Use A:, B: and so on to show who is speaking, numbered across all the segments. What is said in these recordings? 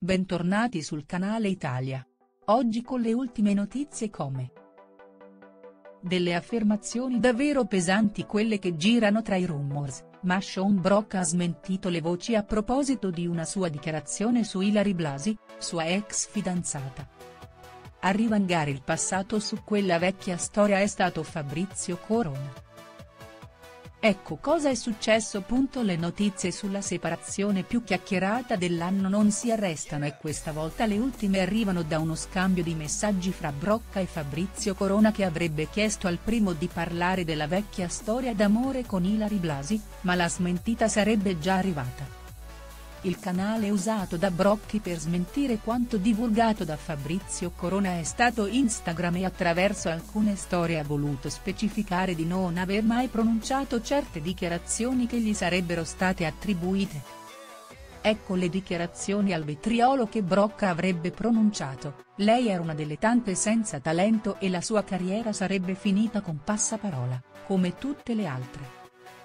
A: bentornati sul canale Italia. Oggi con le ultime notizie come delle affermazioni davvero pesanti quelle che girano tra i rumors, ma Sean Brock ha smentito le voci a proposito di una sua dichiarazione su Ilary Blasi, sua ex fidanzata. A rivangare il passato su quella vecchia storia è stato Fabrizio Corona. Ecco cosa è successo. Le notizie sulla separazione più chiacchierata dell'anno non si arrestano e questa volta le ultime arrivano da uno scambio di messaggi fra Brock e Fabrizio Corona che avrebbe chiesto al primo di parlare della vecchia storia d'amore con Ilary Blasi, ma la smentita sarebbe già arrivata. Il canale usato da Brock per smentire quanto divulgato da Fabrizio Corona è stato Instagram e attraverso alcune storie ha voluto specificare di non aver mai pronunciato certe dichiarazioni che gli sarebbero state attribuite. Ecco le dichiarazioni al vetriolo che Brock avrebbe pronunciato: lei era una delle tante senza talento e la sua carriera sarebbe finita con passaparola, come tutte le altre.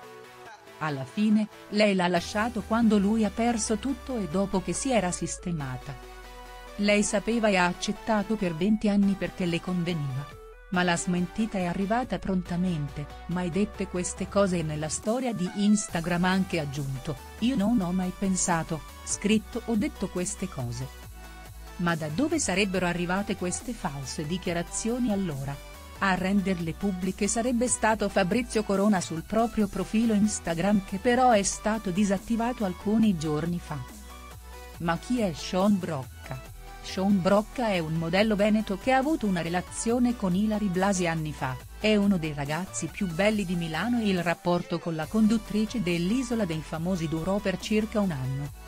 A: Alla fine, lei l'ha lasciato quando lui ha perso tutto e dopo che si era sistemata. Lei sapeva e ha accettato per 20 anni perché le conveniva. Ma la smentita è arrivata prontamente: mai dette queste cose. E nella storia di Instagram ha anche aggiunto: io non ho mai pensato, scritto o detto queste cose. Ma da dove sarebbero arrivate queste false dichiarazioni allora? A renderle pubbliche sarebbe stato Fabrizio Corona sul proprio profilo Instagram, che però è stato disattivato alcuni giorni fa. Ma chi è Sean Brock? Sean Brock è un modello veneto che ha avuto una relazione con Ilary Blasi anni fa, è uno dei ragazzi più belli di Milano e il rapporto con la conduttrice dell'Isola dei Famosi durò per circa un anno.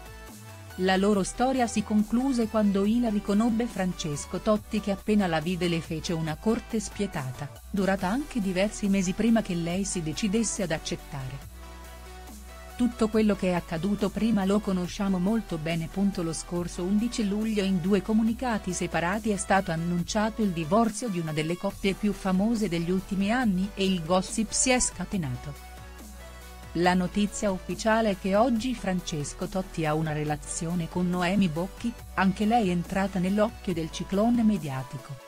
A: La loro storia si concluse quando Ilary conobbe Francesco Totti, che appena la vide le fece una corte spietata, durata anche diversi mesi prima che lei si decidesse ad accettare. Tutto quello che è accaduto prima lo conosciamo molto bene. Lo scorso 11 luglio in 2 comunicati separati è stato annunciato il divorzio di una delle coppie più famose degli ultimi anni e il gossip si è scatenato. La notizia ufficiale è che oggi Francesco Totti ha una relazione con Noemi Bocchi, anche lei entrata nell'occhio del ciclone mediatico.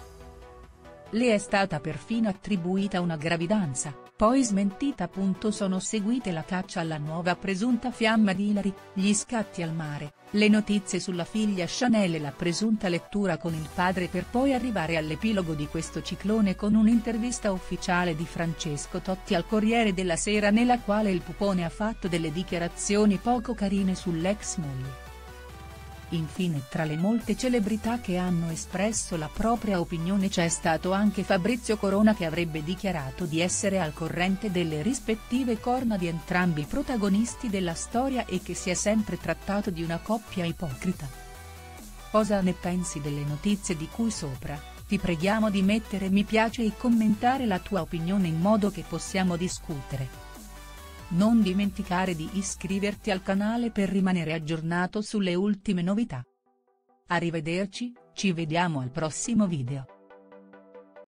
A: Le è stata perfino attribuita una gravidanza, poi smentita. Sono seguite la caccia alla nuova presunta fiamma di Ilary, gli scatti al mare, le notizie sulla figlia Chanel e la presunta lettura con il padre, per poi arrivare all'epilogo di questo ciclone con un'intervista ufficiale di Francesco Totti al Corriere della Sera, nella quale il pupone ha fatto delle dichiarazioni poco carine sull'ex moglie. Infine, tra le molte celebrità che hanno espresso la propria opinione c'è stato anche Fabrizio Corona, che avrebbe dichiarato di essere al corrente delle rispettive corna di entrambi i protagonisti della storia e che si è sempre trattato di una coppia ipocrita. Cosa ne pensi delle notizie di cui sopra? Ti preghiamo di mettere mi piace e commentare la tua opinione in modo che possiamo discutere. Non dimenticare di iscriverti al canale per rimanere aggiornato sulle ultime novità. Arrivederci, ci vediamo al prossimo video.